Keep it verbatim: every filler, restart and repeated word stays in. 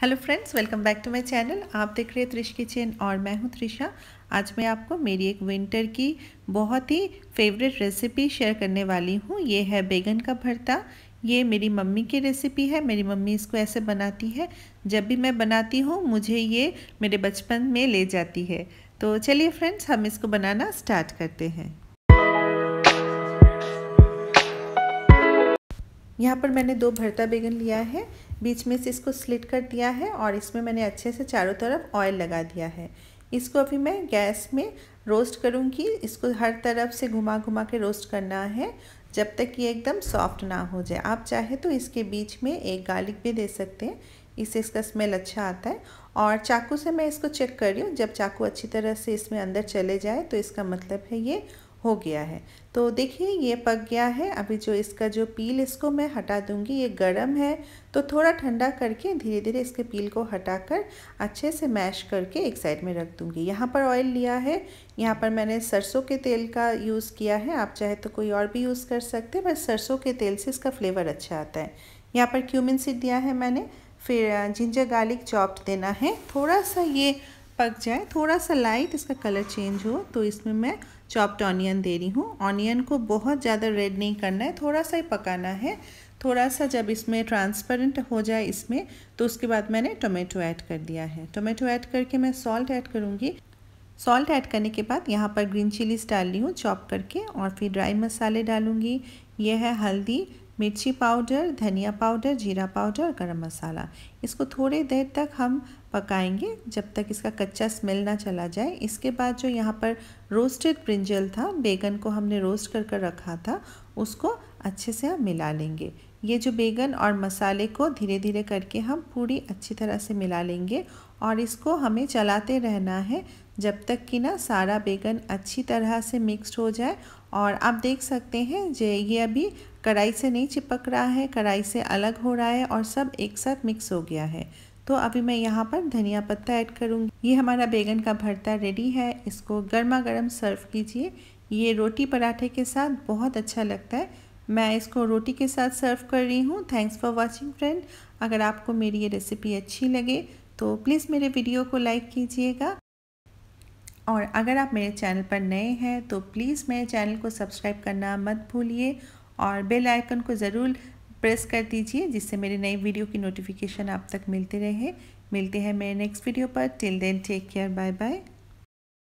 Hello friends, welcome back to my channel. आप देख रहे हैं त्रिश किचन और मैं हूं त्रिशा। आज मैं आपको मेरी एक विंटर की बहुत ही फेवरेट रेसिपी शेयर करने वाली हूं। ये है बैगन का भरता। ये मेरी मम्मी की रेसिपी है। मेरी मम्मी इसको ऐसे बनाती है। जब भी मैं बनाती हूँ मुझे ये मेरे बचपन में ले जाती है। तो चलिए फ्रेंड्स, हम इसको बनाना स्टार्ट करते हैं। यहाँ पर मैंने दो भरता बैगन लिया है, बीच में से इसको स्लिट कर दिया है और इसमें मैंने अच्छे से चारों तरफ ऑयल लगा दिया है। इसको अभी मैं गैस में रोस्ट करूँगी। इसको हर तरफ से घुमा घुमा के रोस्ट करना है जब तक ये एकदम सॉफ्ट ना हो जाए। आप चाहे तो इसके बीच में एक गार्लिक भी दे सकते हैं, इससे इसका स्मेल अच्छा आता है। और चाकू से मैं इसको चेक कर रही हूँ। जब चाकू अच्छी तरह से इसमें अंदर चले जाए तो इसका मतलब है ये हो गया है। तो देखिए ये पक गया है। अभी जो इसका जो पील इसको मैं हटा दूंगी। ये गरम है तो थोड़ा ठंडा करके धीरे धीरे इसके पील को हटाकर अच्छे से मैश करके एक साइड में रख दूंगी। यहाँ पर ऑयल लिया है। यहाँ पर मैंने सरसों के तेल का यूज़ किया है। आप चाहे तो कोई और भी यूज़ कर सकते हैं, बस सरसों के तेल से इसका फ्लेवर अच्छा आता है। यहाँ पर क्यूमिन सीड दिया है मैंने। फिर जिंजर गार्लिक चॉप्ड देना है। थोड़ा सा ये पक जाए, थोड़ा सा लाइट इसका कलर चेंज हो तो इसमें मैं चॉप्ड ऑनियन दे रही हूँ। ऑनियन को बहुत ज़्यादा रेड नहीं करना है, थोड़ा सा ही पकाना है। थोड़ा सा जब इसमें ट्रांसपेरेंट हो जाए इसमें तो उसके बाद मैंने टोमेटो ऐड कर दिया है। टोमेटो ऐड करके मैं सॉल्ट ऐड करूँगी। सॉल्ट ऐड करने के बाद यहाँ पर ग्रीन चिलीज डाल रही हूँ चॉप करके, और फिर ड्राई मसाले डालूँगी। ये है हल्दी, मिर्ची पाउडर, धनिया पाउडर, जीरा पाउडर और गरम मसाला। इसको थोड़ी देर तक हम पकाएंगे जब तक इसका कच्चा स्मेल ना चला जाए। इसके बाद जो यहाँ पर रोस्टेड ब्रिंजल था, बैगन को हमने रोस्ट कर कर रखा था, उसको अच्छे से हम मिला लेंगे। ये जो बैगन और मसाले को धीरे धीरे करके हम पूरी अच्छी तरह से मिला लेंगे और इसको हमें चलाते रहना है जब तक कि ना सारा बैगन अच्छी तरह से मिक्स्ड हो जाए। और आप देख सकते हैं जो ये अभी कढ़ाई से नहीं चिपक रहा है, कढ़ाई से अलग हो रहा है और सब एक साथ मिक्स हो गया है। तो अभी मैं यहाँ पर धनिया पत्ता ऐड करूँगी। ये हमारा बैगन का भरता रेडी है। इसको गर्मा गर्म सर्व कीजिए। ये रोटी पराठे के साथ बहुत अच्छा लगता है। मैं इसको रोटी के साथ सर्व कर रही हूँ। Thanks for watching friend. अगर आपको मेरी ये रेसिपी अच्छी लगे तो प्लीज़ मेरे वीडियो को लाइक कीजिएगा। और अगर आप मेरे चैनल पर नए हैं तो प्लीज़ मेरे चैनल को सब्सक्राइब करना मत भूलिए और बेल आइकन को ज़रूर प्रेस कर दीजिए जिससे मेरी नई वीडियो की नोटिफिकेशन आप तक मिलती रहे। मिलते हैं मेरे नेक्स्ट वीडियो पर। Till then take care, bye bye.